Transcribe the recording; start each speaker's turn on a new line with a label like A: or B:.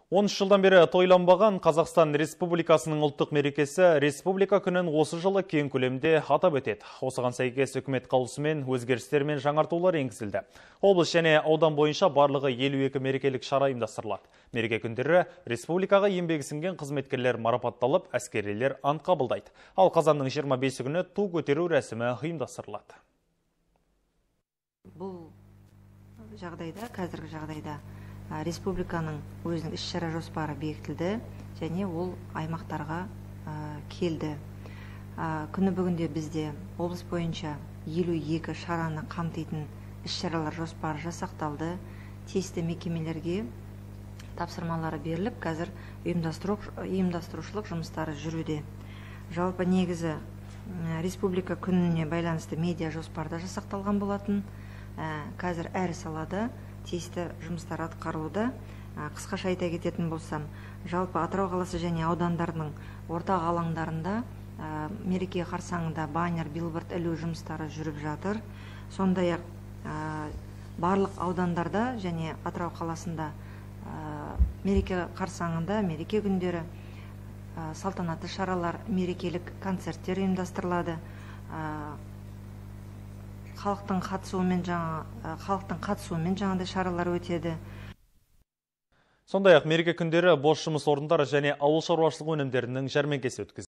A: 10 жылдан бері тойланбаған Қазақстан Республикасының ұлттық мерекесі Республика күнін осы жылы кең көлемде атап өтеді. Осыған сәйкес үкімет қаулысымен өзгерістер мен жаңартулар енгізілді. Облыс және аудан бойынша барлығы 52 мерекелік шара ұйымдастырылады. Мереке күндері республикаға еңбегі сіңген қызметкерлер марапатталып, әскерилер ант қабылдайды. Ал қазанның 25 күні ту көтеру рәсімі ұйымдастырылады.
B: Бұл жағдайда, қазіргі жағдайда республиканың өзінің іс-шара жоспары бекітілді және ол аймақтарға келді. Күні бүгінде бізде облыс бойынша 52 шараны қамтитын іс-шаралар жоспары жасақталды. Тиісті мекемелерге тапсырмалары беріліп, қазір ұйымдастырушылық жұмыстары жүруде. Жалпы негізі республика күніне байланысты медиа жоспарда жасақталған болатын. Қазір әр салада тиісті жұмыстар атқарылуда. Қысқаша айта кететін болсам, жалпы Атырау қаласы және аудандарының ортақ алаңдарында мереке қарсаңында баннер, билборд ілу жұмыстары жүріп жатыр. Сондай-ақ барлық аудандарда және Атырау қаласында мереке қарсаңында, мереке күндері салтанатты шаралар, мерекелік концерттер ұйымдастырылады. Халықтың қатысуымен жаңағыдай шаралар өтеді.
A: Сондай-ақ мереке күндері бос жұмыс орындары және ауыл шаруашылығы өнімдерінің жәрмеңкесі өткізілді.